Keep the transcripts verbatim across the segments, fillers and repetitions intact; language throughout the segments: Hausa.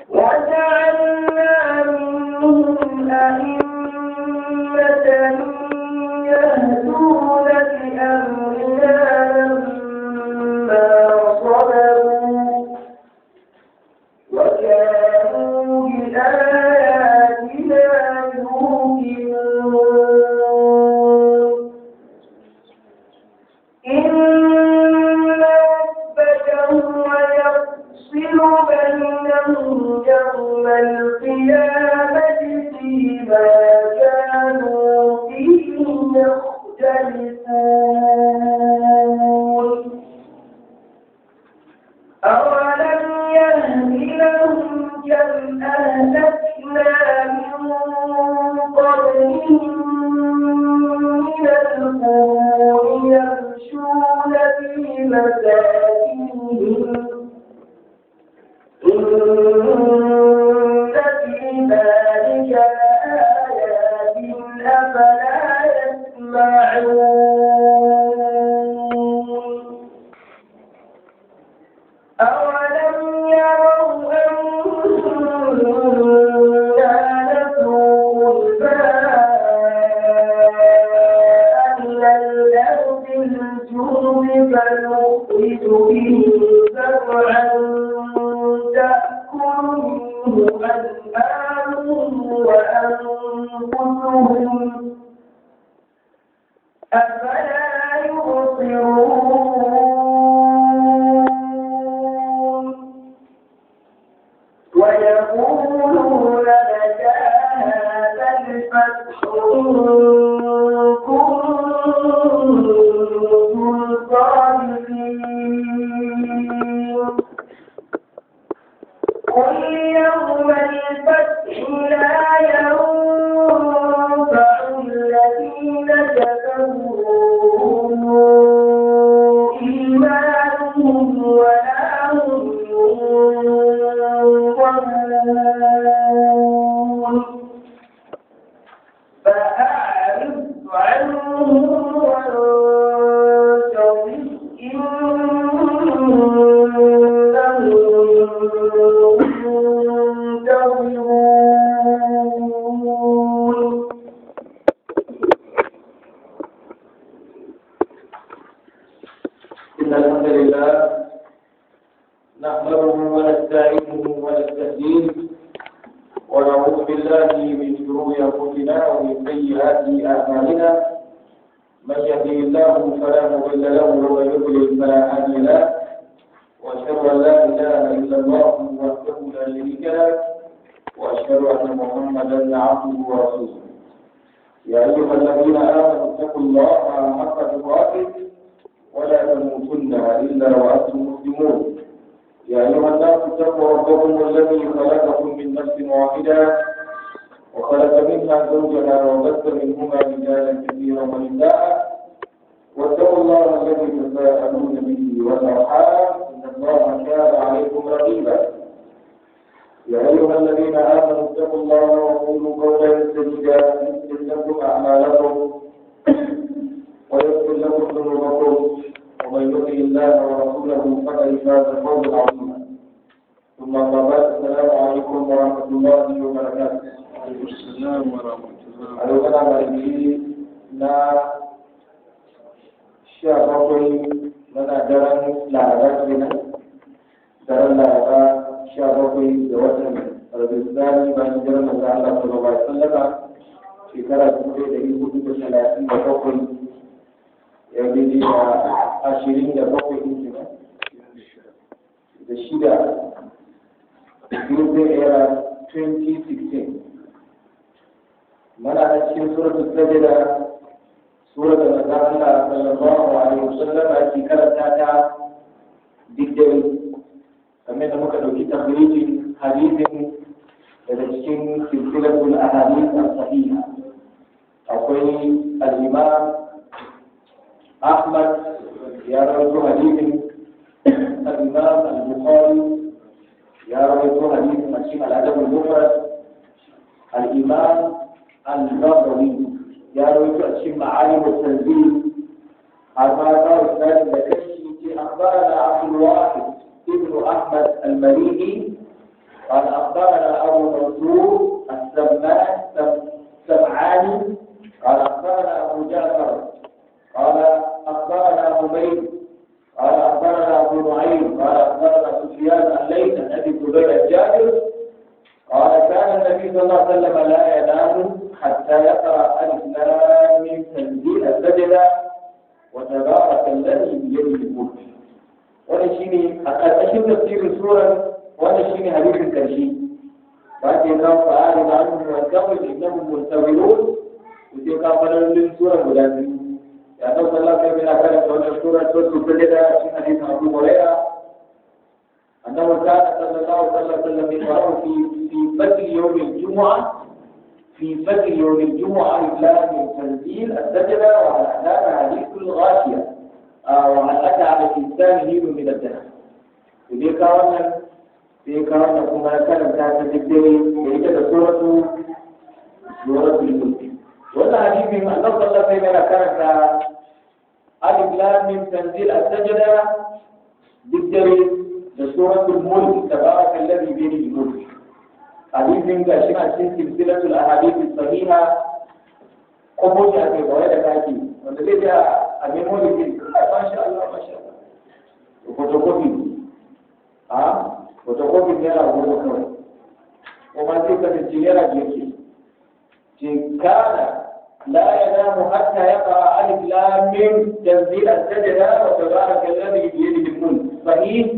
وجعلنا منهم أئمة يهدون بأمرنا لما صبروا وكانوا بآياتنا يوقنون إن ربك هو يفصل بينهم يوم القيامة فيما كانوا فيه يختلفون أولم يهد لهم كم أهلكنا من قبلهم من القرون يمشون في مساكنهم إن في ذلك لآيات أفلا يسمعون أولم يروا أنا نسوق الماء إلى الأرض الجرم فنخرج به زرعا تأكل منه أنعامهم وأنفسهم أفلا يبصرون ويقولون متى هذا الفتح إن كنتم صادقين قل يوم الفتح لا ينفع الذين كفروا إيمانهم ولا هم ينظرون فأعرض عنهم وانتظر إنهم منتظرون إن الحمد لله نحمده ونستعينه ونستهديه ونعوذ بالله من شرور أنفسنا ومن سيئات أعمالنا من يهده الله فلا مضل له ومن يضلل فلا هادي له وأشهد أن لا إله إلا الله وحده لا شريك له وأشهد أن محمدا عبده ورسوله يا أيها الذين آمنوا اتقوا الله حق تقاته ولا تموتن إلا وأنتم مسلمون يا أيها الناس اتقوا ربكم الذي خلقكم من نفس واحدة وخلق منها زوجها وبث منهما رجالا كثيرا ونساء واتقوا الله الذي تساءلون به والأرحام إن الله كان عليكم رقيبا يا أيها الذين آمنوا اتقوا الله وقولوا قولا سديدا يصلح لكم أعمالكم ويغفر لكم ذنوبكم ومن يطع الله ورسوله فقد فاز فوزا عظيما ثم أما بعد السلام عليكم ورحمة الله وبركاته. وعليكم السلام ورحمة الله. ألوكنا مريضي نا شابوي لنا درن لا رجلنا درن لا شابوي جواتنا رجلنا بين درن الله صلى الله عليه وسلم في كلا سورة يهود بثلاثين وفوقي يعني عشرين دقيقة يمكن الشدة يوم إيرا twenty sixteen من على شيء سورة السجدة سورة النبي صلى الله عليه وسلم في كلا تاتا دكتور كمان ممكن لو كنت تخريج حديث لكن سلسلة الأحاديث الصحيحة أقول الإمام أحمد يروي حديث الإمام البخاري يروي حديث مسلم الأدب المفرد الإمام النووي يروي أشم معالم التنزيل هذا إسناد ذكري أخبرنا عبد الواحد ابن أحمد المليحي قال أخبرنا أبو منصور السمان السمعاني قال أخبرنا أبو جعفر قال أخبرنا حميد قال أخبرنا أبو نعيم قال أخبرنا سفيان الليث عن أبي زبير الجابر قال كان النبي صلى الله عليه وسلم لا ينام حتى يقرأ ألف لام ميم تنزيل السجدة وتبارك الذي بيده الملك. ونشيني أشوف تفسير السورة ونشيني حديث الكرشي بعد يقام فأعرض عنهم وانتقل إنهم منتظرون وتلك قبل السورة ملازمة. يعني صلى الله عليه وسلم كانت السورة السجدة في حديث أبو هريرة أنه كان صلى الله عليه وسلم يقرأ في في فجر يوم الجمعة في فجر يوم الجمعة الإسلام من تنزيل السجدة وعلى أعلام حديث الغاشية وعلى أتى على الإنسان هيل من الدهر. وذي كان في كان كما كان كان تذكري ويجد سورة سورة الملك. وهذا حديث من الله صلى الله عليه وسلم كان ألف لام من تنزيل السجدة ذكري سورة الملك تبارك الذي بيده الملك. حديث من كاشفة سلسلة الأحاديث الصحيحة قبول أبي هريرة كاتي والذي جاء أبي مولد ما شاء الله ما شاء الله وفوتوكوبي ها وفوتوكوبي نرى أبو بكر وما تلك الجيرة جيكي كان لا ينام حتى يقرأ ألف لام ميم تنزيل السجدة وتبارك الذي بيده الملك. صحيح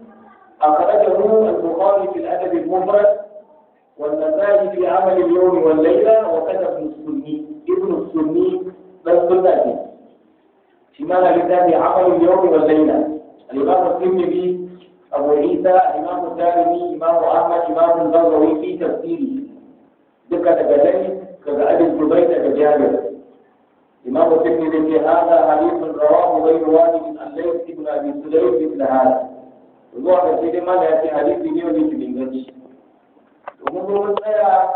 أخرجه البخاري في الأدب المفرد والنسائي في عمل اليوم والليلة وكتب ابن السني ابن السني بس بالذات شمال كتاب عمل اليوم والليلة. الإمام الترمذي أبو عيسى الإمام الدارمي إمام أحمد إمام البغوي في تفسيره ذكر كذلك كأبي الزبير كجابر. إمام الترمذي في هذا حديث رواه غير واحد عن ليث بن أبي سليم مثل هذا. zuwa ga sai dai ma da ya ce hadisi ne wanda yake inganci. Domin mun tsaya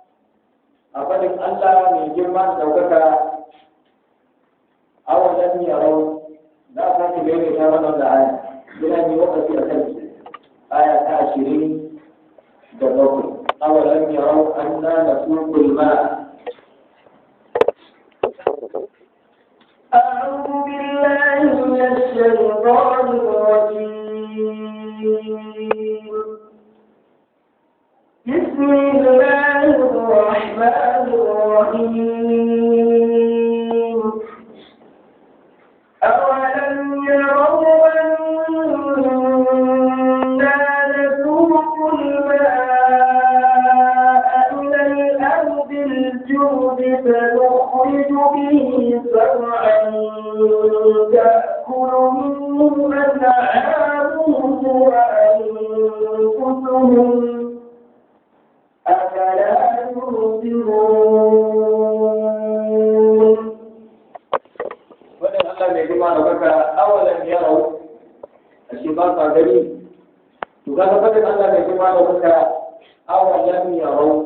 a faɗin Allah mai girma da ɗaukaka awon lam yarau za a sake mai ta wannan da aya. Yana yi wakati a kan aya ta ashirin da bakwai. Awon lam yarau anna nasuqul ma'a. أعوذ بالله من الشيطان الرجيم. بسم الله الرحمن الرحيم. أولم يروا أنا نسوق الماء إلى الأرض الجرد فنخرج به زرعا تأكل منه أنعامهم وأنفسهم أفلا يبصرون. وإن الله يجمع لك أولا يروا الشباب غريب وكان فقط الله يجمع لك أولا يروا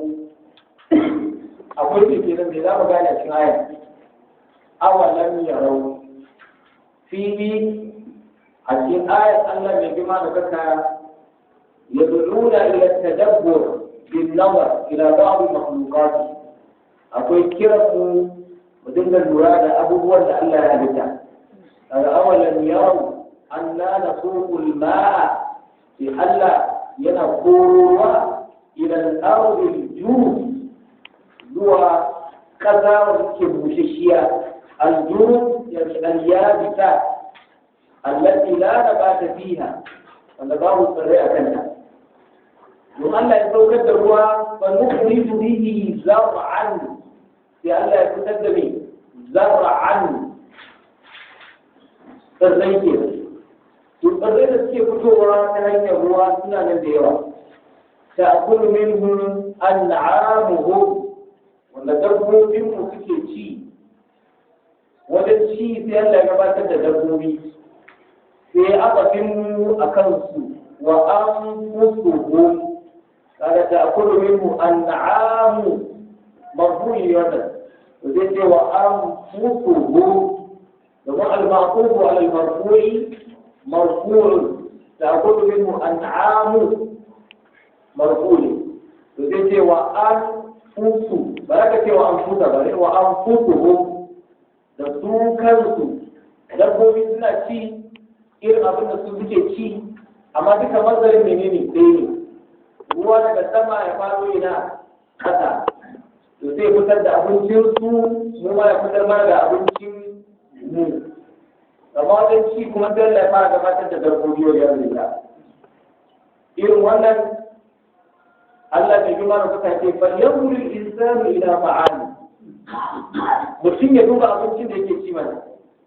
أقول لك إذا بلا مجال شيء أولا يروا فيه الآية الله يجمع لك يدعون إلى التدبر بالنظر إلى بعض المخلوقات. أقول كرم ودون المراد أبوه أن الله يهدى. أولا يروا أننا نسوق الماء لئلا ينقل إلى الأرض الجوف ذو كذا وكبوشيشيا الجوف يعني اليابسات التي لا نبات فيها والنبات الصريع كذا. وأن يتوجد هو فنخرج به زرعا لأن يتوجد به زرعا تزيكر تقرر السيء فتوى تهيئ هو سنة الديوة تأكل منه أنعامهم وندبوا منه سكي شيء ودن شيء سيئا لقبات تدبوا به في أطفهم أكنسوا وأنفسهم هذا تأكل منه أنعام مرفوع يدا وذلك وأنفسهم ومع المعطوف على المرفوع مرفوع تأكل منه أنعام marfuli to sai ce wa an fusu ba za ka ce wa an fusa ba ne wa an fusu da su kansu dabbobi suna ci irin abin da su suke ci amma duka mazarin menene ɗaya ne ruwa daga sama ya faɗo ina ƙasa to sai fitar da abincin su mu ma ya fitar mana da abincin mu amma wajen ci kuma sai Allah ya fara gabatar da dabbobi wa yanzu da irin wannan Allah bai gima da kuka ce fa yanzuru al-insanu ila ta'ami mutum ya duba abincin da yake ci mana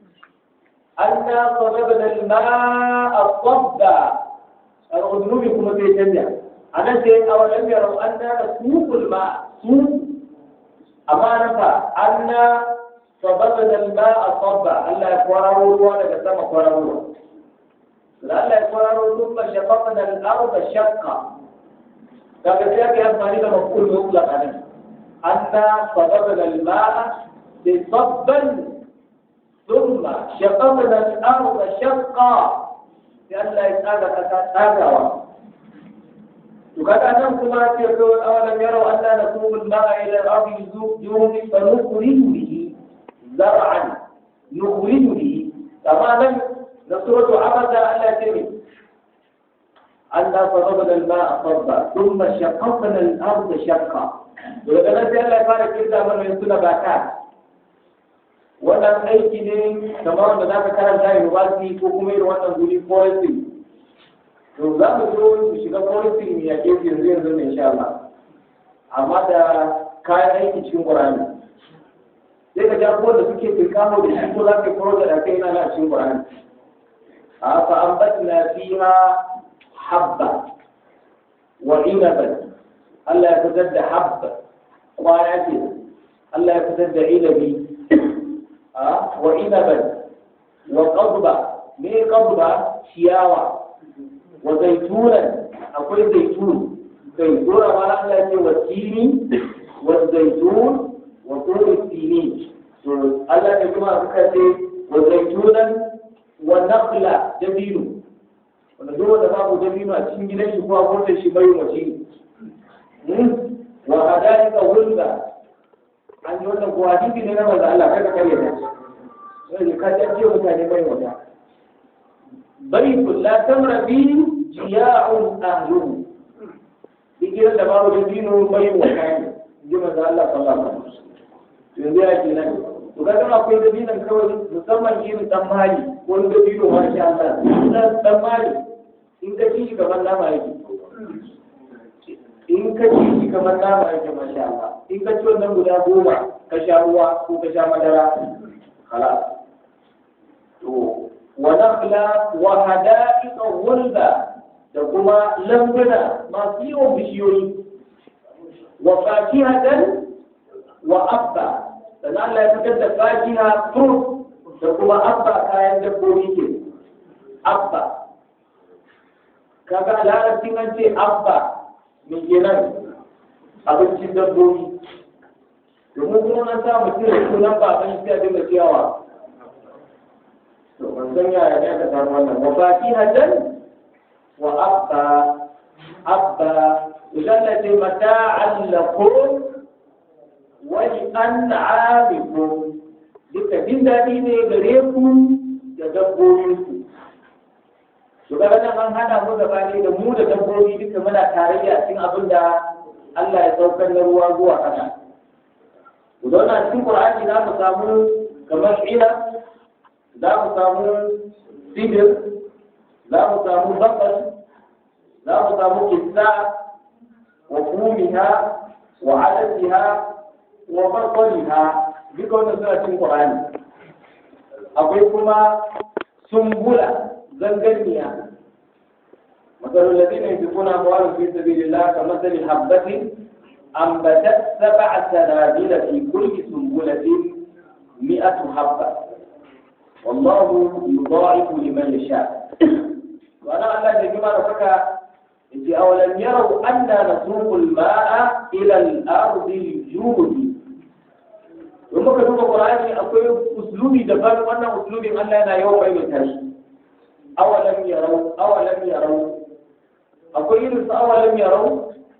anna sababna al-ma'a sabba al-udnubi kuma sai canja anan sai awalan yarau anna nasuqul ma'a su amma nafa anna sababna al-ma'a sabba Allah ya kwararo ruwa daga sama kwararo Allah ya kwararo thumma shaqaqna al-ardha shaqqa daga sai aka yi amfani da maful mutlaq anan anna sababna al-ma'a bi sabban ثم شققنا الأرض شقا لأن لا يتعالى تتاكوا وقد أنكم يقول أولم يروا أننا نسوق الماء إلى الأرض يوم فنخرج به زرعا نخرج به تماما نصرة عبد ألا تري أننا صببنا الماء صبا ثم شققنا الأرض شقا ولكن أنت ألا يفارق إلا من ينسون باكات wannan aiki ne kamar wanda za ka karanta university ko kuma irin wannan guri forestry to za mu zo mu shiga forestry mu yake yanzu yanzu ne insha Allah amma da kayan aiki cikin Qur'ani sai ka ja ko da suke tilkamo da shi ko za ka fara da kai na cikin Qur'ani a fa ambatna fiha habba wa inaban Allah ya fitar da habba kwaya ce Allah ya fitar da inabi وعنبا وقضبا ما قضبا شياوة وزيتونا أقول زيتون زيتون ما نحن والتين والزيتون وطور السينين الله يجمع بكثير وزيتونا والنخلة جبين ونجوم دماغ جبين أتشين جنة شفاء قلت الشباي ومشين وكذلك ولبا an yi wannan kuwa hadisi ne na manzo Allah kai ka kare ta sai ka tace mutane bai wata baitul la tamra bi jiya'un ahlu digira da babu da dino bai wata ne ji manzo Allah sallallahu alaihi wasallam yanzu ya ce nan to kaga akwai da dinan kawai musamman irin dan mali wani da dino ma sha Allah dan mali in ka ci gaban nama yake in ka ci shi kamar nama yake masha Allah in ka ci wannan guda goma ka sha ruwa ko ka sha madara khalas to wa nakhla wa hada'iqa ghulba da kuma lambuna masu yawan bishiyoyi wa fakihatan wa abba sannan Allah ya fitar da fakiha fruit da kuma abba kayan dabbobi ke abba kaga larabcin an ce abba mai kenan abincin dabbobi domin kuma an sa mutum da sunan baban shi a dinga ciyawa to ban san yaya ne aka samu wannan wa fakihatan wa abba abba idan la ta mata'an lakum wa li an'amikum duka din dadi ne gare ku da dabbobinku to kaga nan an hada mu gaba ne da mu da dabbobi duka muna tarayya cikin abin da Allah ya saukar na ruwa zuwa kasa to don nan cikin Qur'ani za mu samu kamar ila za mu samu sidir za mu samu bakar za mu samu kissa wa kumiha wa adatiha wa basaliha duka wannan suna cikin Qur'ani akwai kuma sumbula زنجرنيا مثل الذين ينفقون أموالهم في سبيل الله كمثل حبة أنبتت سبع سنابل في كل سنبلة مئة حبة والله يضاعف لمن يشاء وأنا أقول لك كما رفك إنت أولم يروا أننا نسوق الماء إلى الأرض الجود وما كتب القرآن أقول أسلوبي دبر وأنا أسلوبي أن لا يوم يمتاش أولم يروا أولم يروا أقول لك أولم يروا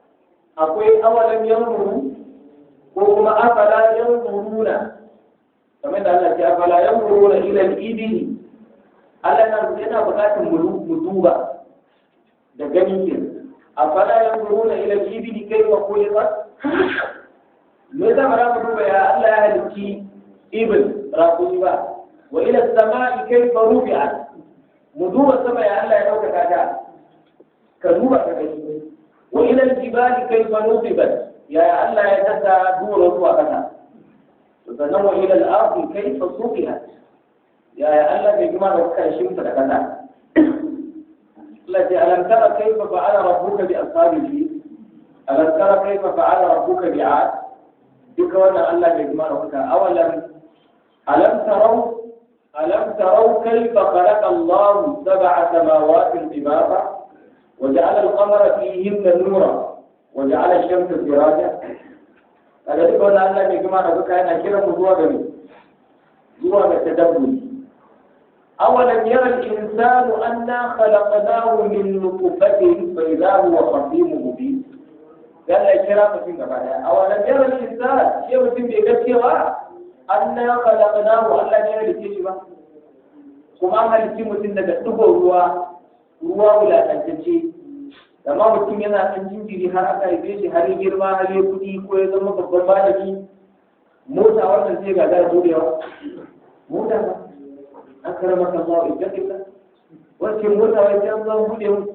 akwai awalam yanzuru ko kuma afala yanzuruna kamar da Allah ya afala yanzuruna ila al-ibili Allah nan yana buƙatar mu duba da ganin kin afala yanzuruna ila al-ibili kayfa khuliqat me da mara mu duba ya Allah ya halicci ibil raƙumi ba wa ila as-sama'i kayfa rufi'at mu duba sama ya Allah ya dauka ta ka duba ka gani wa ila al-jibali kayfa nusibat ya Allah ya dasa duwar zuwa kasa sannan wa ila al-ardi kayfa suqihat ya Allah bai gima da kan shimfa da kasa Allah ya alam tara kayfa fa'ala rabbuka bi ashabihi alam tara kayfa fa'ala rabbuka bi'ad duka wannan Allah bai gima da kasa awalam alam tarau alam tarau kayfa khalaqa Allah sab'a samawati tibaqa وجعل القمر فيهن نورا وجعل الشمس سراجا هذا يقول الله بكما نقول كان كيرا مزوا غني زوا بالتدبر أولم يرى الإنسان أنا خلقناه من نطفة فإذا هو خصيم مبين قال لك كيرا مسين كمان أولم يرى الإنسان شيء مسين بيجسوا أنا خلقناه الله يرى لكيشوا كما هل شيء مسين نجتبه هو ruwa wulatantacce amma mutum yana ɗan jinjiri har aka haife shi har ya girma har ya kuɗi ko ya zama babban malami mota wannan sai ga gara budewa mota ba an karama kan zuwa idan ita wacce mota wai an zama bude mu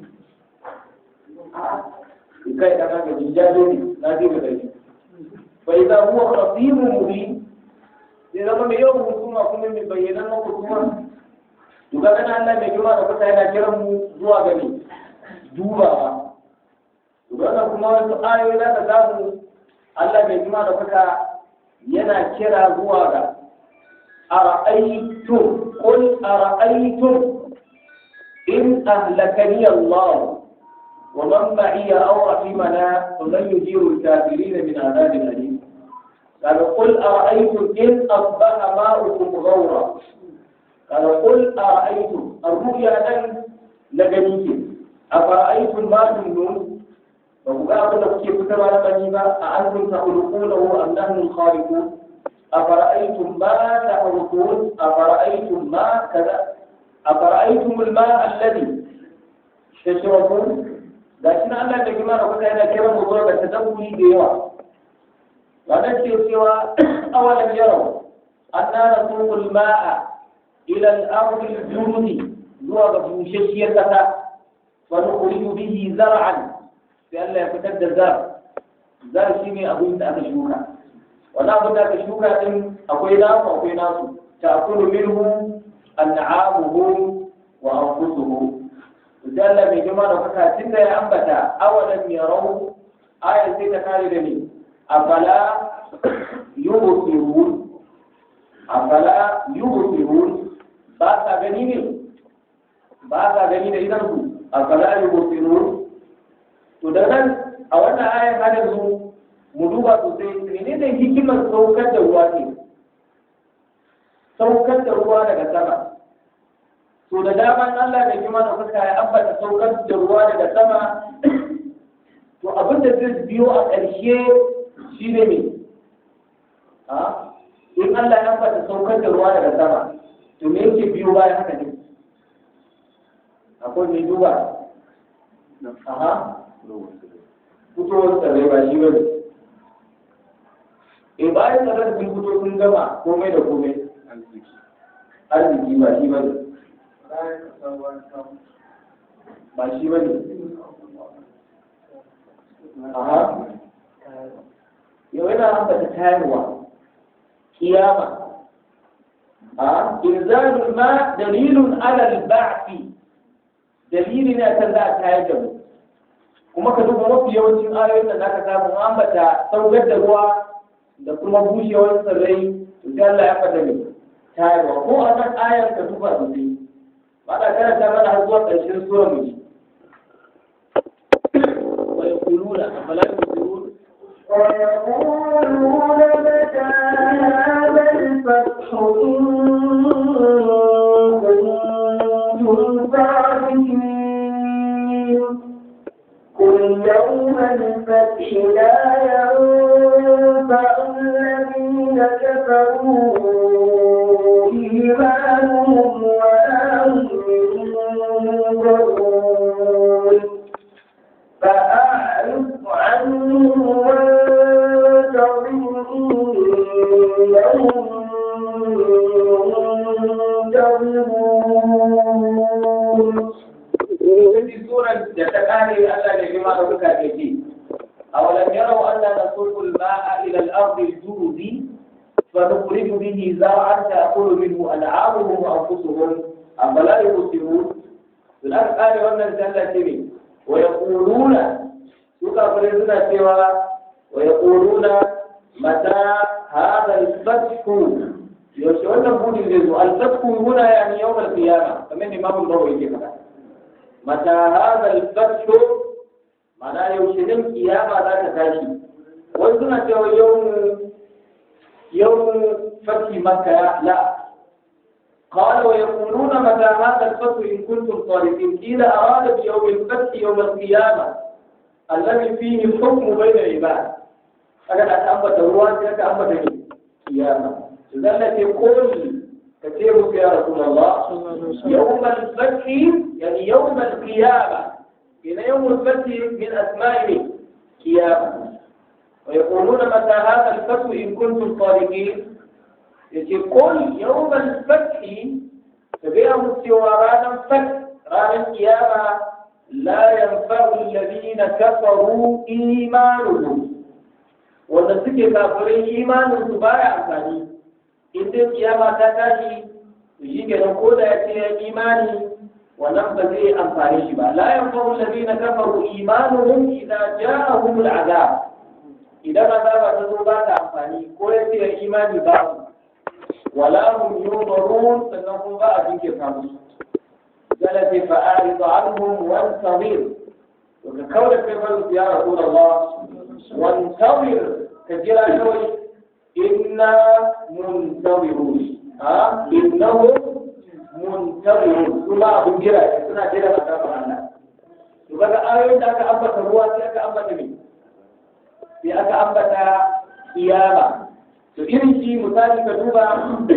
a kai da kaga jinjaje ne na je ga dai bai za huwa khasimun mubin sai zama mai yawan hukuma kuma mai bayyana na hukuma to ga nan Allah mai girma da kusa yana kiran mu zuwa gani dubawa to ga kuma wasu ayoyi da ka samu Allah mai girma da kusa yana kira zuwa ga ara'aytum qul ara'aytum in ahlakani Allah wa man ma'iya aw rahimana faman yujiru al-kafirin min adhabin alim qul ara'aytum in asbaha ma'ukum ghawra قال قل أرأيتم الرؤيا لن لجنيك أفرأيتم ما تمنون فقال لك كيف ترى لبنيبا أأنتم تخلقونه أم نحن الخالقون أفرأيتم ما تحرثون أفرأيتم ما كذا أفرأيتم الماء الذي تشربون لكن الله بجمع ربك إذا كان مضرب تدبري ديوا ونجد سوى أولم يروا أننا نسوق الماء إلى الأرض الجرد زوغ بوششية كتا فنخرج به زرعا لأن لا يفتد الزرع زرع شيني أبو إنت أكشوكا ونأخذ أكشوكا إن أقوينا وأقوينا تأكل منه أنعامهم وأنفسهم وزال من جمال وفتها ستة أنبتا أولم يروا آية ستة خالدني أفلا يبصرون أفلا يبصرون ba sa gani ne ba sa gani da idan su a kala yi bosiro to da nan a wannan ayan har yanzu mu duba sosai menene hikimar saukar da ruwa ne saukar da ruwa daga sama to da daman Allah da kima da fuska ya ambata saukar da ruwa daga sama to abin da zai biyo a ƙarshe shine me a in Allah ya ambata saukar da ruwa daga sama to me yake biyo bayan haka ne akwai mai duba aha fitowar tsirrai ba shi ba ne e bayan tsirrai sun fito sun gama komai da komai arziki ba shi ba ne ba shi ba ne aha yau yana ambata tayarwa kiyama إنزال الماء دليل على البعث دليل أن لا تهاجم kuma ka duba mafi yawancin ayoyin da za ka samu ambata saukar da ruwa da kuma bushewar tsirrai to sai Allah ya fada ne tayarwa ko a nan ayar ka duba sosai ba da karanta mana har zuwa ƙarshen sura mu ji wa yaquluna afala yusirun wa yaquluna mata hadha al-fath قل يوم يوم الفتح لا ينفع الذين كفروا إيمانهم ولا هم ينظرون فأعرض عنهم وانتظر إنهم منتظرون. في سورة تتكالي ألا لجماعة بكاتيتي أولم يروا أننا نصب الماء إلى الأرض الجود فنخرج به زرعا تأكل منه أنعامهم وأنفسهم أفلا يبصرون. الآن قال وأن الجنة ويقولون يكفرون سوى ويقولون متى هذا الفتح يوشون نقول الفتح هنا يعني يوم القيامة كمان إمام النووي كده متى هذا الفتح معناه يوشون القيامة ذات تاشي ويقولون سوى يوم يوم فتح مكة لا قال ويقولون متى هذا الفتح إن كنتم صادقين قيل أراد بيوم الفتح يوم القيامة الذي فيه الحكم بين العباد أجل أتأمت الرواد أتأمت القيامة التي قل كثير يا رسول الله يوم الفتح يعني يوم القيامة إن يوم الفتح من أسمائه قيامة ويقولون متى هذا الفتح إن كنتم صادقين يقول يوم الفتح تبيع مستوى فتح رانا القيامة لا ينفع الذين كفروا إيمانهم ونسك كافرين إيمانهم تبايع أمفاني إذا القيامة تتاشي يجيك نقول يأتي إيماني ونفذي أمفاني شبا لا ينفع الذين كفروا إيمانهم إذا جاءهم العذاب إذا ما ذاب تزوبات أمفاني كويتي إيماني باطل ولا هم ينظرون فإنهم بقى ذكر خمس جلت فأعرض عنهم وانتظر وكقولك كيف يا رسول الله وانتظر كجرى شوي إنا منتظرون ها إنهم منتظرون ثم أبو جرى سنة جرى مكافر عنها وكذا آية أنك أنبت الرواة أنك أنبت من في أنك أنبت قيامة فإن شيء مثال كتوبة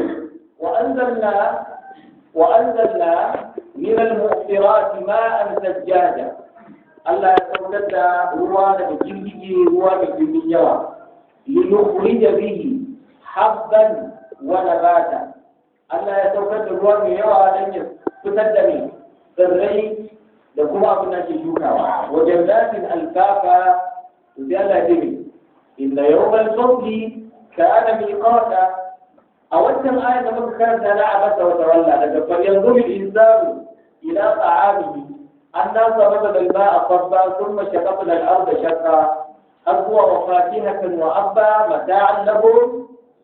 وأنزلنا وأنزلنا من المؤثرات ماء ثجاجا الله يتوجد روى بجلده روى بجلده لنخرج به حبا ونباتا الله يتوجد روى بيوى لن تتدمي بالري لكم أبنى شجوكا وجنات الفافا وبيالا دمي إن يوم الفضل كان ميقاتا أولا آية لما كانت لا عبث وتولى فلينظر الإنسان إلى طعامه أنا صببنا الماء صبا ثم شققنا الأرض شقا أقوى وفاكهة وأبا متاعا لكم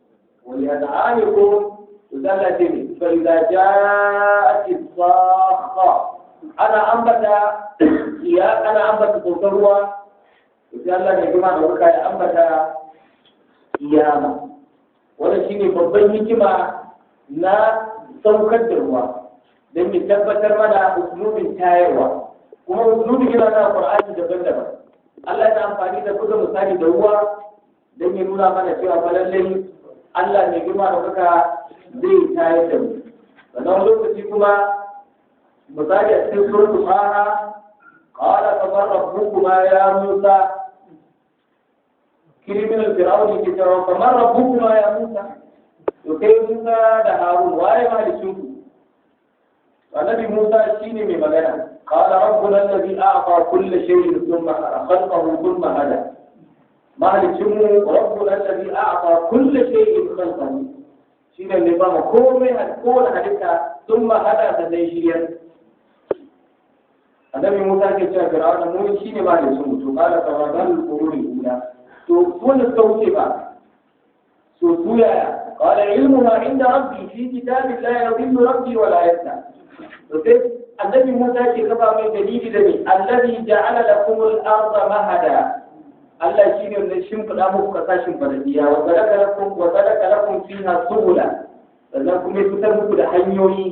ولأنعامكم وذلتني فإذا جاءت الصاخة أنا أنبت يا أنا أنبت تصروى وقال الله يا جماعة وكاية أنبت قيامة wannan shine babban hikima na saukar da ruwa don ya tabbatar mana uslubin tayarwa kuma uslubin yana na Qur'ani daban-daban Allah yana amfani da buga misali da ruwa don ya nuna mana cewa fa lallai Allah ne girma da kuka zai tayar da mu sannan lokaci kuma misali a cikin suratul Taha qala tabarrakuma ya Musa كلمة الفرعون كتير فمن ربكما يا موسى وكيف موسى ده هارون واي ما لشوفه فنبي موسى شيني من مجانا قال ربنا الذي أعطى كل شيء ثم خلقه ثم هدى ما لشوفه ربنا الذي أعطى كل شيء خلقه شيني النظام كومي هتكون حدثها ثم هدى تديشيا النبي موسى كتير فرعون مو شيني ما لشوفه قال فوضل القرون الأولى to wanda suka wuce ba so su yaya qala ilmuha inda rabbi fi kitabi la yadhillu rabbi wa la yansa to sai annabi Musa ke kafa mai dalili da ni allazi ja'ala lakum al-ardha mahada Allah shine wanda shimfida muku kasashin faradiya wa salaka lakum wa salaka lakum fiha subula sannan kuma ya fitar muku da hanyoyi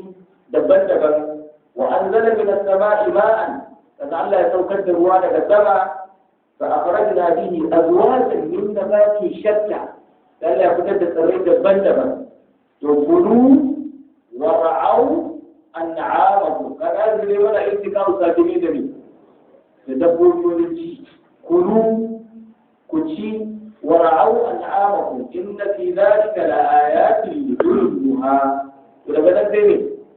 daban-daban wa anzala min as-sama'i ma'an sannan Allah ya saukar da ruwa daga sama fa akhrajna bihi azwajan min nabatin shatta Allah ya fitar da tsirrai daban-daban to kulu wa ra'au an'amakum kaga zai mana intikamu sabini da ni da dabbobi ci kulu ku ci wa ra'au an'amakum inna fi dhalika la ayatin lidulluha to daga nan sai ne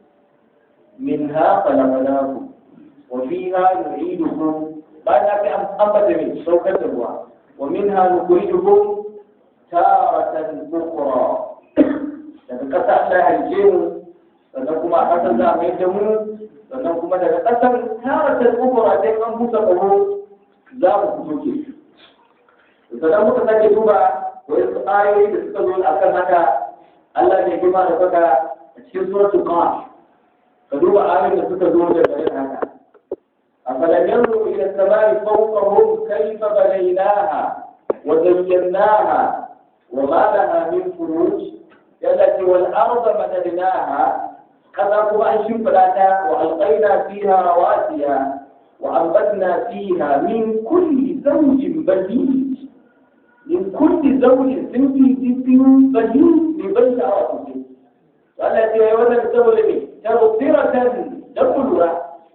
minha khalaqnakum wa fiha nu'idukum ba ta fi ambata ne saukar da ruwa wa minha nukhrijukum taratan ukhra daga ƙasa Allah ya halice mu sannan kuma a ƙasar za a mai da mu sannan kuma daga ƙasar taratan ukhra sai an busa ƙaho za mu fito ke sannan muka sake duba wasu ayoyi da suka zo akan haka Allah ne gima da saka a cikin suratul qaf ka duba ayoyin da suka zo da gare haka afalam yanzuru ila as-samai fawqahum kayfa banaynaha wa zayyanaha وما لها من فروج التي والأرض مددناها كذا كما أنشم فلاتا وألقينا فيها رواسي وأنبتنا فيها من كل زوج بهيج من كل زوج سنتي سنتي بهيج لبيت أرضه والتي يولد تولد تبصرة تقولها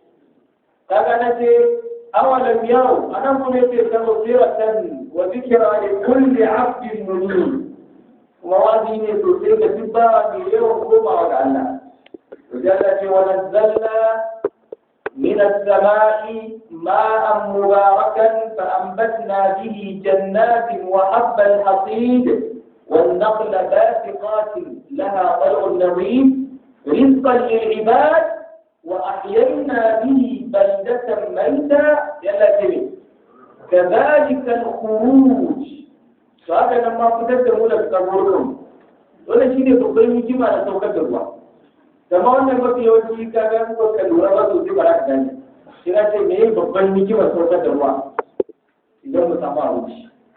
كذا نتي أولم يروا أنا قلت تبصرة وذكرى لكل عبد منيب موازين تلك تبا مليون كوما وجعلنا وجلت ونزلنا من السماء ماء مباركا فأنبتنا به جنات وحب الحصيد والنخل باسقات لها طلع نضيد رزقا للعباد وأحيينا به بلدة ميتا يلا تبي كذلك الخروج فهذا لما فتت مولا تقولون ولا شيء تقول يجي ما نسوق الدوا تمام لما في يوم شيء كذا هو كلورا بس وزي برا كذا شيء شيء مين بقول يجي ما نسوق الدوا إذا مسافة وجي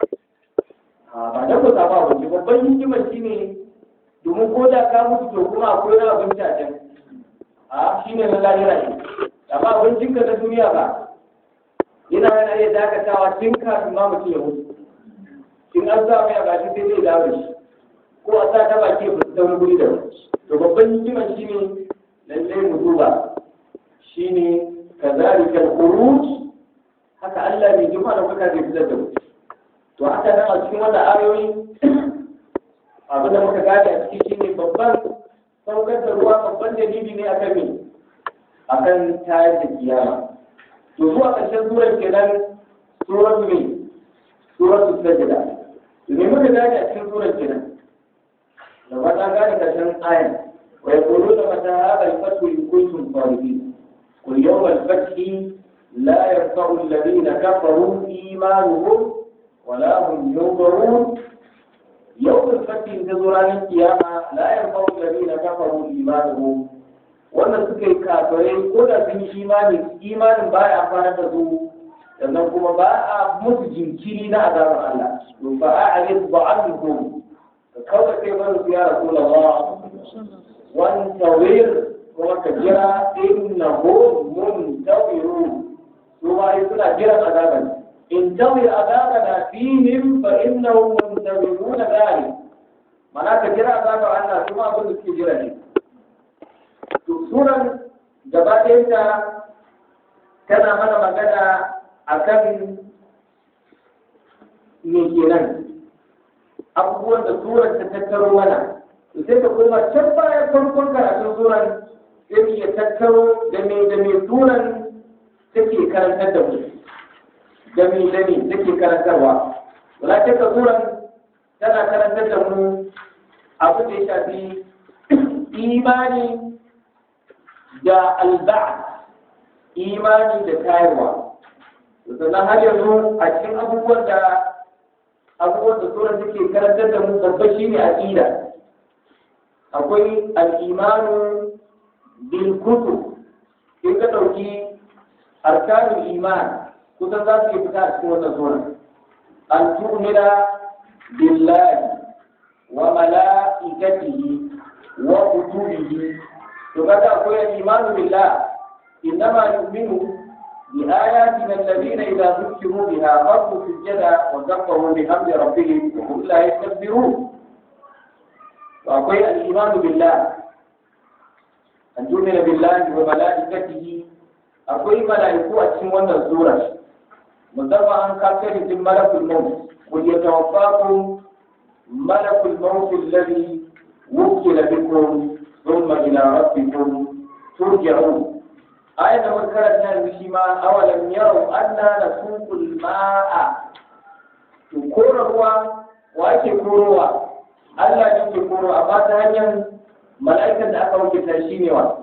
ها بعد مسافة وجي بقول يجي ما شيء domin ko da ka mutu to kuma akwai na abinci a can a shi ne na lahira ne amma abincinka na duniya ba yana yana iya dakatawa tun kafin ma mutum ya mutu in an sa mai a gashi sai zai dawo shi ko a sa ta baki ba su ta wani guri da wani to babban hikimar shi ne lallai mu duba shi ne kazalika al-khuruj haka Allah mai jima da kuka zai fitar da mu to haka nan a cikin wannan ayoyi abin da muka gane a ciki shine babban saukar da ruwa babban dalili ne akan me akan tayar da kiyama to zuwa ƙarshen surar kenan suratu ne suratu sajda to me muka gane a cikin surar kenan da ba ta gane ƙarshen ayan wa yaquluna mata hadha al-fathu in kuntum sadiqin qul yawma al-fathi la yanfa'u alladhina kafaru imanuhum wa la hum yunzarun yawm al-fathi in ranar kiyama la yanfa'u alladhina kafaru imanuhum wannan suka yi kafirai ko da sun yi imani imanin ba ya amfana da su sannan kuma ba a musu jinkiri na azabar Allah to ba a ayyuka ba an ko ka kawai kai ba su ya rasulullah wan tawir kuma ka jira innahu muntawirun to ba ai suna jiran azaban in tawir azabana fihim fa innahum muntawirun dhalik mana ka jira azabar Allah kuma abin da suke jira ne suran gaba ɗayanta tana mana magana a kan me kenan abubuwan da suran ta tattaro mana sai ka koma can bayan farkon karatun suran sai mu iya tattaro da me da me suran take karantar da mu da me da me take karantarwa wala ta ka suran tana karantar da mu abu da ya shafi imani da alba'ad imani da tayarwa sannan har yanzu a cikin abubuwan da abubuwan da sura take karantar da mu babba shine aqida akwai al-imanu bil kutub in ka dauki arkanul iman kusan za su fita a cikin wannan sura an tu'mina billahi wa malaikatihi wa kutubihi to kaga akwai al-imanu billah innama yu'minu بآياتنا الذين إذا ذكروا بها خروا سجدا وكفروا بحمد ربهم وهم لا يستكبرون. وأقول الإيمان بالله أن تؤمن بالله وملائكته. أقول ملائكة أتسمون الزورة مطبعا أن كافر ملك الموت قل يتوفاكم ملك الموت الذي وكل بكم ثم إلى ربكم ترجعون. آية وذكرتنا المشيمة أولم يروا أنا نسوق الماء تكون هو وأكي كوروا ألا يكي كوروا أما تهنيا ملائكة أكاو كتاشيني وان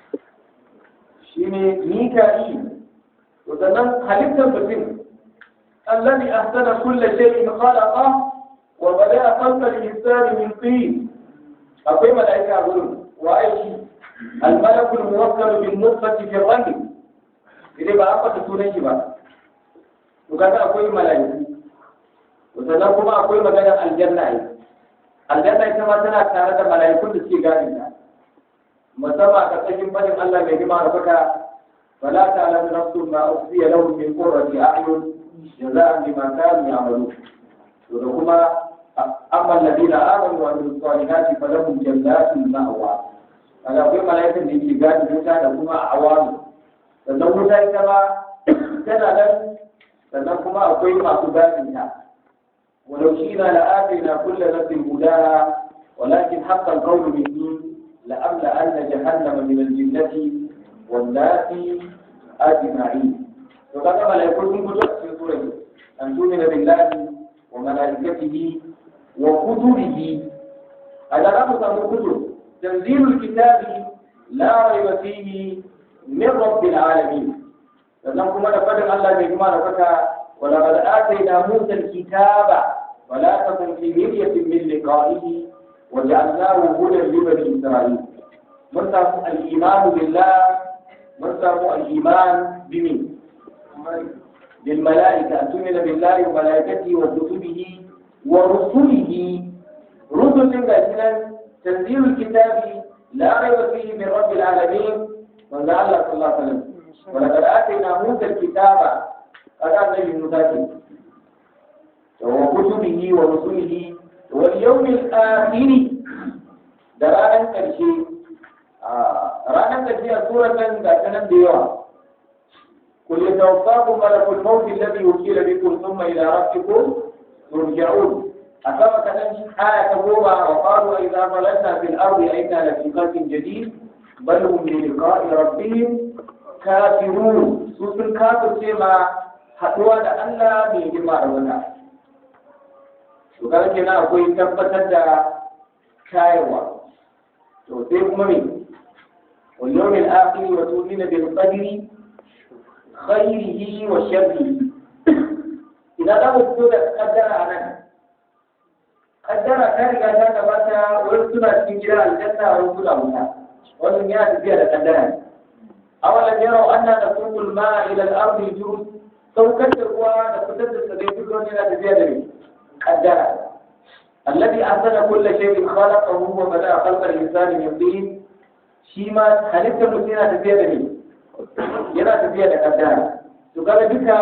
شيني ميكائيل وذنن خلقت بسن الذي أحسن كل شيء خلقه وبدأ خلق الإنسان من طين. أقول ملائكة أقول وأي الملك الموكل بالنطفة في الرحم إذا بقى تسوني شبا وكذا أقول ملائكة وسنقوم أقول مجانا الجنة. الجنة كما تنا كانت ملائكة تسيغاننا مسمى كتجم بني الله بهما ربك فلا تعلم نفس ما أخفي لهم من قرة أعين جزاء بما كانوا يعملون. ولكما أما الذين آمنوا وعملوا الصالحات فلهم جنات المأوى. هذا أقول ملائكة الإنجاز موسى لكما أعوام sannan wuta ita ma tana nan sannan kuma akwai masu gadinta walau shi na la'afina kulla nafsin hudaha walakin haqqal qawlu minni la'amla anna jahannama min al-jinnati wan nasi ajma'in. to kaga malaiku sun fito a cikin sura an tumina billahi wa malaikatihi wa kutubihi. hada za mu samu kutub tanzilul kitabi la rayba fihi من رب العالمين. sannan kuma da fadin Allah mai kuma da fata wala qad atayna Musa al-kitaba wala takun fi miryatin min liqa'ihi wa ja'alnahu hudan li bani Isra'il. mun samu al-iman billah mun samu al-iman bimin bil malaika tumina billahi wa malaikatihi wa kutubihi wa rusulihi. rusulun ga sunan tanzilul kitabi la rayba fihi min rabbil alamin. manzo Allah sallallahu alaihi wasallam wala kad atayna Musa al-kitaba kada annabi Musa ce wa kutubihi wa rusulihi wal yawmil akhir da ranar karshe a ranar karshe a surar nan ga tanan da yawa kul yatawaffakum malakul maut alladhi wukila bikum thumma ila rabbikum turja'un. akama kanan aya ta goma wa qalu idza zalanna fil ardi ayna la fi khalqin jadid bal hum bi liqa'i rabbihim kafirun. su sun kafirce ma haduwa da Allah mai girma da wata. to kaga kenan akwai tabbatar da kayarwa. to sai kuma me wal yawmil akhir wa tu'minu bil qadri khairihi wa sharrihi. idan da mutu da kaddara anan kaddara ta riga ta gabata wani suna cikin gidan aljanna wani suna wuta. wannan ya tafiya da kaddara ne. awalan yarau anna nasuqu al-ma'a ila al-ardi jurud. saukar da ruwa da fitar da sabai duk wani yana tafiya da ne kaddara. alladhi ahsana kulla shay'in khalaqahu wa bada'a khalqa al-insani min tin. shi ma halittar mutum yana tafiya da ne yana tafiya da kaddara. to kaga duka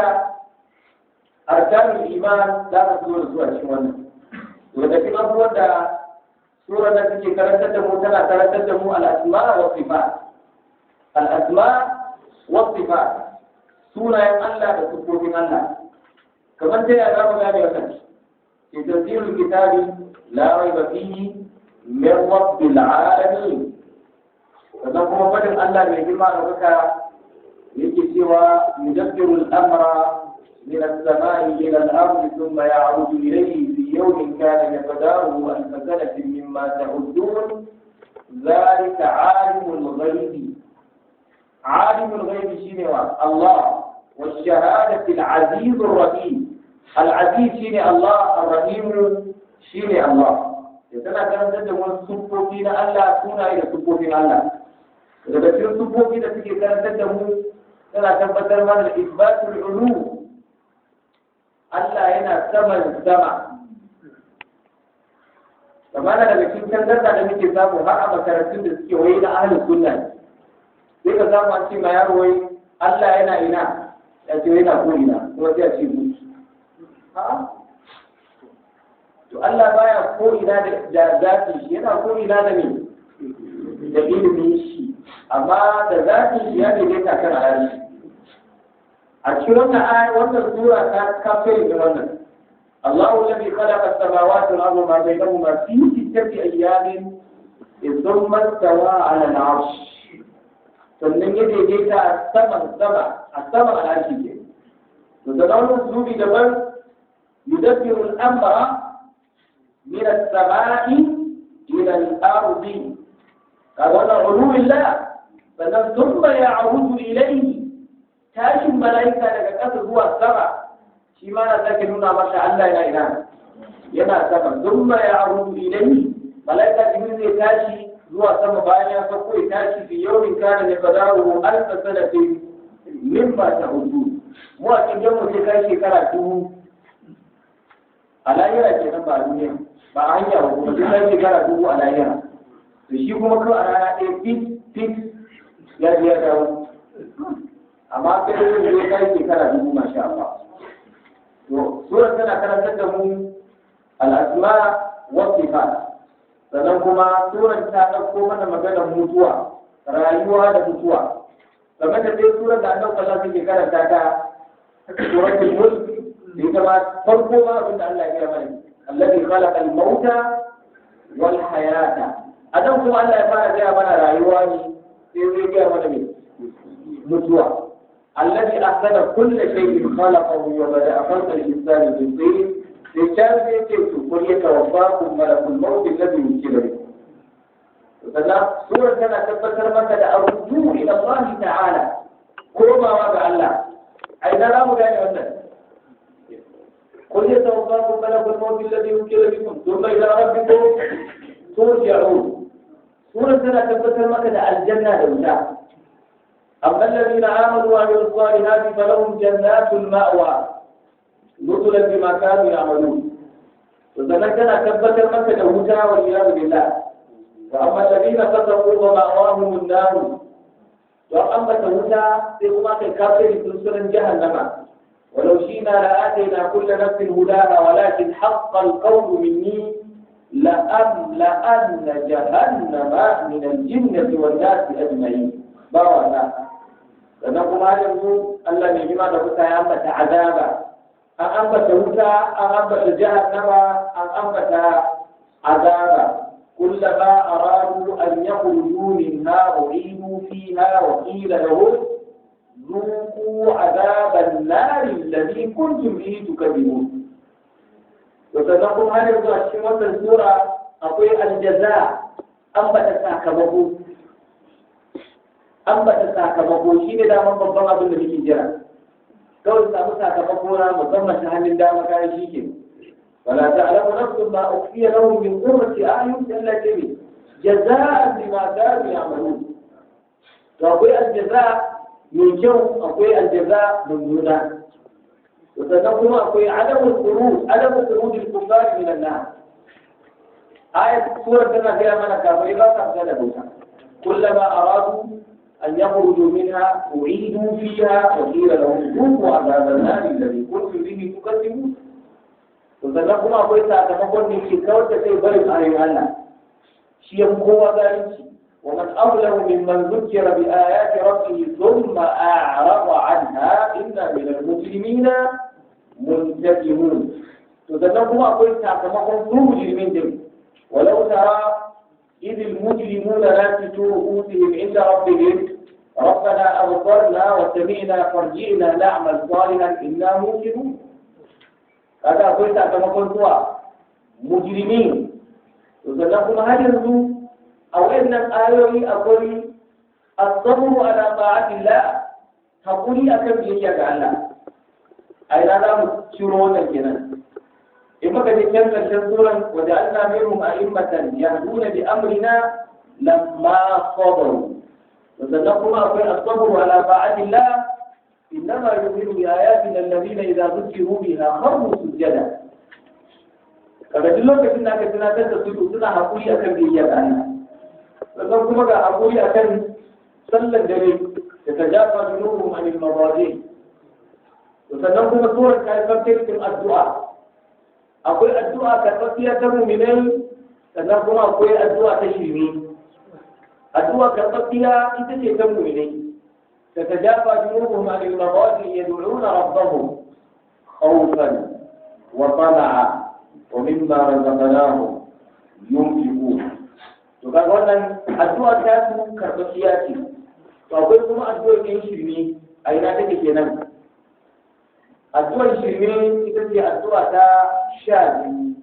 arkanul iman za ka zo da su a cikin wannan. to da cikin abubuwan da sura da take karantar da mu tana karantar da mu al-asma wa sifat. al-asma wa sifat sunayen Allah da sifofin Allah. kamar ta yaya za mu gane wannan? fi tanzilul kitabi la rayba fihi min rabbil alamin. sannan kuma fadin Allah mai girma da kuka yake cewa yudabbiru al-amra من السماء إلى الأرض ثم يعود إليه في يوم كان مقداره ألف سنة مما تعدون ذلك عالم الغيب. عالم الغيب شنو الله والشهادة العزيز الرحيم. العزيز شنو الله الرحيم شنو الله. يتنا كان تدمر سبوكين الله كنا إلى سبوكين الله. إذا بتصير سبوكين تيجي كان تدمر كنا تبتر من الإثبات العلو. Allah yana saman sama. Kamar daga cikin tangarda da muke samu har a makarantun da suke wai na ahlus sunna. Sai ka samu an ce ma yaro wai Allah yana ina ya ce yana ko ina kuma sai a ce mutu a'a to Allah baya ko ina da zafi shi yana ko ina da me da ilimin shi amma da zafi shi ya daidaita kan arashi a cikin wannan aya wannan sura ta kafiri da wannan Allahu alladhi khalaqa as-samawati wal arda ma bainahuma fi sittati ayyamin thumma istawa 'ala al-'arsh sannan ya daidaita a saman sama a saman al'arshi ke to da wannan zubi daban yudabbiru al-amra min as-sama'i ila al-ardi kaga wannan ulubillah sannan thumma ya'udu ilayhi tashin mala'ika daga ƙasa zuwa sama shi ma na sake nuna masa Allah yana ina yana sama thumma ya'udu ilayhi mala'ika jibril zai tashi zuwa sama bayan ya sauko ya tashi fi yawmin kana miqdaruhu alf sanatin mimma ta'udu mu a cikin mu sai kai shekara dubu a lahira kenan ba duniya ba a hanya ba kuma sai kai shekara dubu a lahira to shi kuma kawai a rana ɗaya fit fit ya je ya dawo amma kai da zai kai shekara dubu masha Allah to sura tana karantar da mu al-asma wa sifat sannan kuma suran ta ɗauko mana maganar mutuwa rayuwa da mutuwa game da dai suran da annabi sallallahu alaihi wasallam karanta ta suratul mulk da ita ma farko ma abin da Allah ya gaya mana alladhi khalaqa al-mauta wal hayata adan kuma Allah ya fara gaya mana rayuwa ne sai zai gaya mana me mutuwa alladhi ahsana kull shay'in khalaqahu wa bada'a khalqa al-insani min tin sai can zai ce to kun ya tawaffakum malakul maut alladhi yukila bikum sannan surar tana tabbatar maka da arju ila Allah ta'ala komawa ga Allah ai da zamu gane wannan kun ya tawaffakum malakul maut alladhi yukila bikum thumma ila rabbikum turja'un surar tana tabbatar maka da aljanna da wuta amma alladhina amanu wa amilus salihati falahum jannatul ma'wa nuzulan bima kanu ya'malun to sannan tana tabbatar maka da wuta wa iyadu billah wa amma alladhina fasaqu wa ma'awahum an-nar to amma ta wuta sai kuma kai kafiri sun sunan jahannama walau shina la atayna kull nafsin hudaha walakin haqqa al-qawlu minni la am la an jahannama min al-jinnati wan-nas ajma'in ba wannan sannan kuma yanzu Allah ne jima da wuta ya ambata azaba an ambata wuta an ambata jahannama an ambata azaba kullama aradu an yakhruju minha u'idu fiha wa qila lahum ذوقوا عذاب النار الذي كنتم به تكذبون وتنقل هذا الشيء في السورة أقول الجزاء أنبت ساكمه أنبت ساكمه شيء دا من babban abin da muke jira kawai samu sakamako na musamman ta hannun dama kayan shi ke wala ta'lamu nafsun ma ukhfiya lahum min qurrati a'yun illa tabi jazaa'an bima kanu ya'malun to akwai aljaza mai kyau akwai aljaza mummuna to sannan kuma akwai adamul khuruj adamul khuruj al-kuffar min an-nar ayat surar tana gaya mana kafirai ba sa fita da bauta kullama aradu أن يخرجوا منها أعيدوا فيها وقيل لهم ذوقوا عذاب النار الذي كنتم به تكذبون وسنقوم أقول سأتمكن من شكاوة كي برد عليه الله شيء هو ذلك ومن أظلم ممن ذكر بآيات ربه ثم أعرض عنها إنا من المسلمين منتقمون وسنقوم أقول سأتمكن مجرمين دم ولو ترى إذ المجرمون ناكسوا رؤوسهم عند ربهم ربنا أبصرنا وسمعنا فارجعنا نعمل صالحا إنا موقنون هذا قلت كما قلت مجرمين وسنقوم هذا أو إن الآية أقول الصبر على طاعة الله تقولي أكم يشاء الله أي لا شرون الجنة إما قد كان شرطورا وجعلنا منهم أئمة يهدون بأمرنا لما صبروا وسنقوم أقول الصبر على طاعة الله إنما يؤمن بآياتنا الذين إذا ذكروا بها خروا سجدا kaga duk lokacin da aka tunatar da su suna haƙuri akan biyayya ga Allah sannan kuma ga haƙuri akan sallar dare da tajafa junubuhum anil madaji to sannan kuma surar ta yi farkin addu'a akwai addu'a karɓaɓɓiya ta mu'minai sannan kuma akwai addu'a ta shirme addu'a karɓaɓɓiya ita ce ta mu'minai تتجافى جنوبهم عن المضاجع يدعون ربهم خوفا وطمعا ومما رزقناهم ينفقون to kaga wannan addu'a ta su karɓaɓɓiya ce to akwai kuma addu'ar yin shirme a ina take kenan addu'ar shirme ita ce addu'a ta sha biyu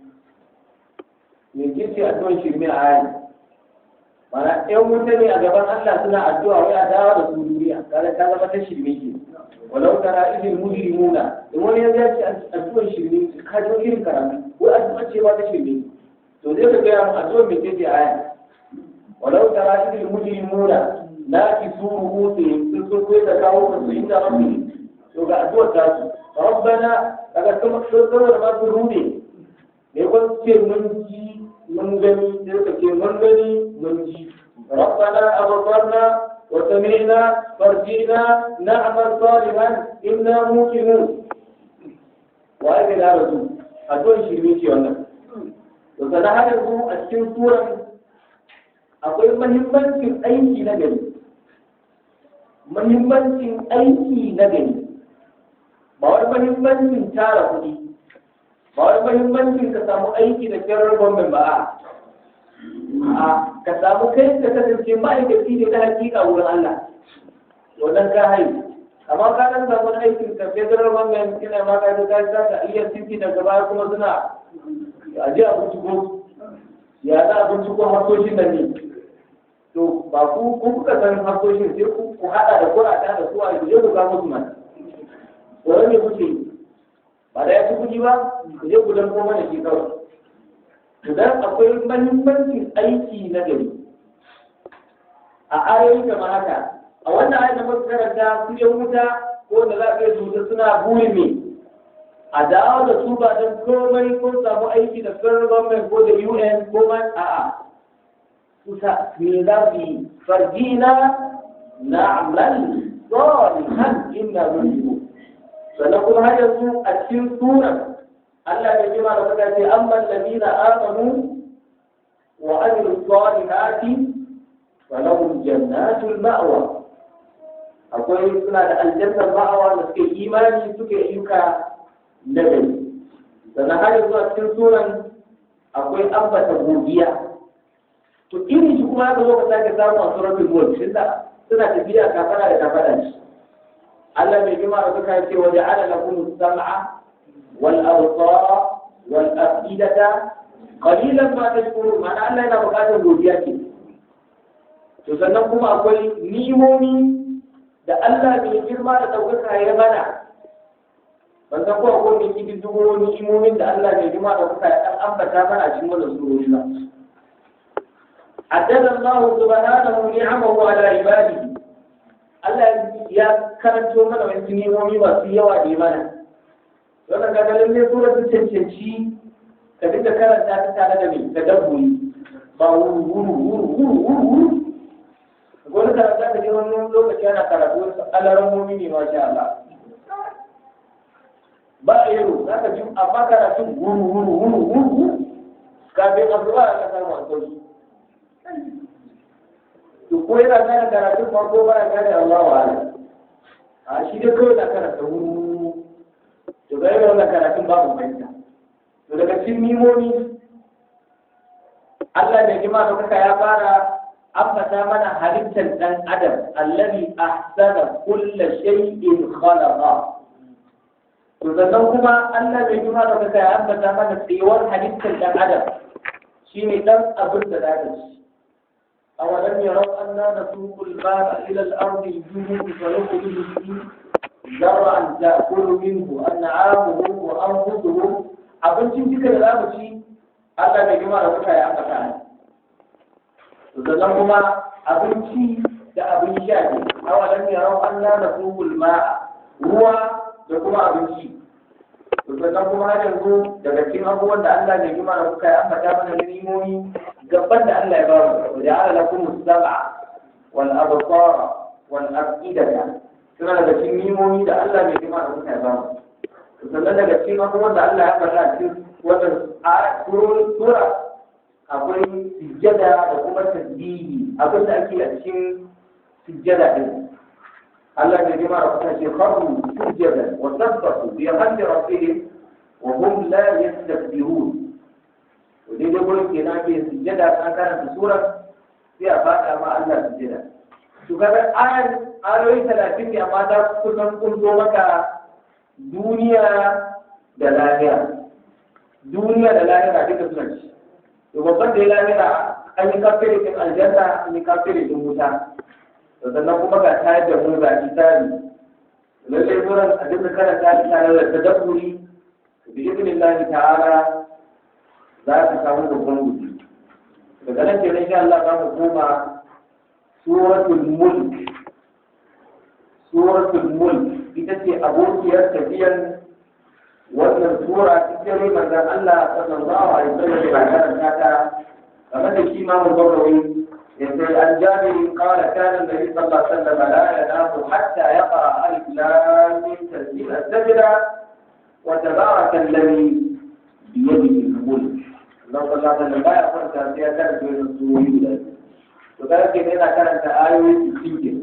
me ke ce addu'ar shirme a ayi mana ɗan wuta ne a gaban Allah suna addu'a wai a dawo da su duniya kaga ta zama ta shirme ke walau tara idil mujrimuna in wani ya ce addu'ar shirme ka jo irin karatu ko addu'a ce ba ta shirme to zai ka gaya mu addu'ar me ce a ayi ولو ترى إذ المجرمون ناكسوا رؤوسهم تلقوا تكاووا عند ربهم يوقع الدور تاسو ربنا لقد كما تصور ما تروني يقول كير منجي منغني كير منغني منجي ربنا أبصرنا وسمعنا فرجينا نعمل صالحا إنا موقنون وهذا لا رسول الدور شرميتي والله وسنحدث أشكال سورة akwai mahimmancin aiki na gari mahimmancin aiki na gari ba wani mahimmancin tara kuɗi ba wani mahimmancin ka samu aiki da kyarar gwamnan ba a ka samu kai ka kasance ma'aikaci ne ta hakika wurin Allah wannan ka haihu amma ka nan samu aikin ka federal government kina ma ka ta ta ta iya titi daga baya kuma suna a ji a binciko ya za a binciko hasoshin da ne to ba ku ku kuka san hakoshin sai ku ku hada da kurata da su a je ku ga musu man wani ne kuke ba da ya ci kuɗi ba ku je ku danko mana shi kawai to dan akwai mahimmancin aiki na gari a ayoyi kamar haka a wannan ayat da muka karanta su yan wuta ko da za ka yi zuta suna buri me a dawo da su ba don komai ko samu aiki da federal government ko da U N ko ma a'a kusa me za su yi farjina na'mal salihan inna muslimun sannan kuma har yanzu a cikin suran Allah ya jima da kuka ce amma alladhina amanu wa amilu salihati falahum jannatul ma'wa akwai suna da aljannar ma'awa da suke imani suke ayyuka na gari sannan har yanzu a cikin suran akwai ambata godiya to irin shi kuma haka zo ka sake samu a suratul mulk tunda suna tafiya kafara da kafara shi Allah mai girma da suka ce waje ala lakum sam'a wal absara wal afidata qalilan ma tashkurun ma'ana Allah yana buƙatar godiya ce to sannan kuma akwai ni'imomi da Allah mai girma da ɗaukaka ya mana ban san ko akwai mai cikin dubo ni'imomin da Allah mai girma da ɗaukaka ya ɗan ambata mana a cikin wannan surori ba عدد الله سبحانه نعمه على عباده Allah ya karanto mana wani ni'imomi masu yawa da mana wannan ga lalle sura ta cancanci ka dinga karanta ta tare da mai tadabburi ba wuru wuru wuru wuru wuru wani karanta da wani lokaci ana karatu wasu alarammomi ne masha Allah ba a yaro za ka ji amma karatun wuru wuru wuru wuru kafin a zuwa a kasar masu to ko yana gane karatun farko ba ya gane Allah wa ala a shi dai kawai na karanta wuru to ga yau na karatun babu fahimta to daga cikin mimomi Allah da jima da kuka ya fara ambata mana halittar dan adam allazi ahsana kulla shay'in khalaqa to sannan kuma Allah da jima da kuka ya ambata mana tsayuwar halittar dan adam shine dan abin da zaka ci أولم يروا أننا نسوق الماء إلى الأرض الجنوب فنخرج به زرعا تأكل منه أنعامهم وأنفسهم abincin duka da za mu ci Allah mai girma da kuka ya aka kana sannan kuma abinci da abin sha ne awalan yarau anna nasuqul ma'a ruwa da kuma abinci sannan kuma har yanzu daga cikin abubuwan da Allah mai girma da kuka ya ambata mana ni'imomi gaban da Allah ya ba mu da ala lakum as-sam'a wal absara wal afidata suna daga cikin nimomi da Allah mai girma da kuka ba mu sannan daga cikin abubuwan da Allah ya faɗa a cikin wannan sura akwai sujjada da kuma tasbihi abin da ake a cikin sujjada din Allah mai girma da kuka ce kharu sujjada wa sabbahu bi hamdi rabbihim wa hum la yastakbirun to dai dai gurin kenan ke sujjada an karanta surar sai a faɗa ma Allah sujjada to kaga ayan ayoyi talatin ne amma da kusan kun zo maka duniya da lahira duniya da lahira duka suna ci to babban da ya lahira an yi kafiri din aljanna an yi kafiri din wuta to sannan kuma ga tayar da mu ga isari lalle gurin a duka karanta isari da tadabburi bi idnillahi ta'ala za ka samu babban gudu daga nan kenan insha Allah za mu koma suratul mulk suratul mulk ita ce abokiyar tafiyar wannan sura cikin manzon Allah sallallahu alaihi wasallam da karanta ta kamar da shi ma mun gabawi yace al-jabir qala kana an-nabi sallallahu alaihi wasallam la yanamu hatta yaqra alif lam mim tanzil as-sajda wa tabaraka alladhi bi yadihi al-mulk Allah sallallahu alaihi wasallam ya kwanta sai ya karanta wannan surori da to da yake yana karanta ayoyi sittin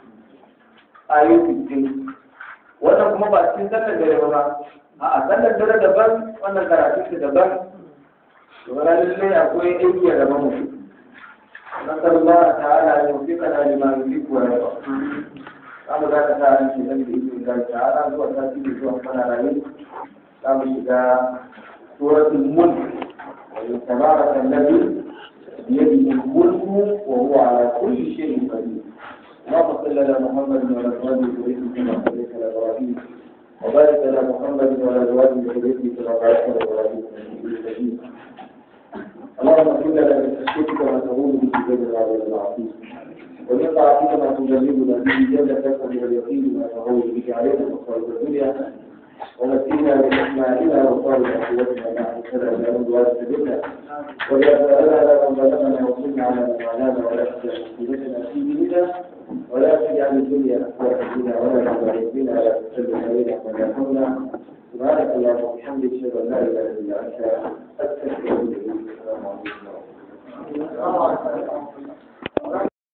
ayoyi sittin wannan kuma ba cikin sallar dare ba a sallar dare daban wannan karatu su daban to wala lalle akwai aiki a gaban mu nasar Allah ta'ala ya yi kana liman yufiku wa yarda zamu ga ta ran shi da izinin Allah ta'ala zuwa ta ci zuwa kana rayu zamu shiga suratul mulk wa tabaraka alladhi بيده الملك وهو على كل شيء قدير اللهم صل على محمد وعلى ازواجه وذريته كما صليت على ابراهيم وبارك على محمد وعلى ازواجه وذريته كما باركت على ابراهيم انك حميد مجيد اللهم اغفر لنا من خشيتك ما تقول به بين العظيم العظيم ومن طاعتك ما تجنبنا به جنتك ومن اليقين ما تهون به علينا مصائب الدنيا ونسينا بأسمائنا وصالح قوتنا مع السلام لا نضوى سبيلنا ولا تأذى لا ظلمنا وصلنا على من والانا ولا تجعل مصيبتنا في ديننا ولا تجعل الدنيا أكبر همنا ولا تبارك بنا ولا تسلم علينا ولا حولنا سبحانك اللهم وبحمدك أشهد أن لا إله إلا أنت أستغفرك وأتوب إليك السلام عليكم ورحمة الله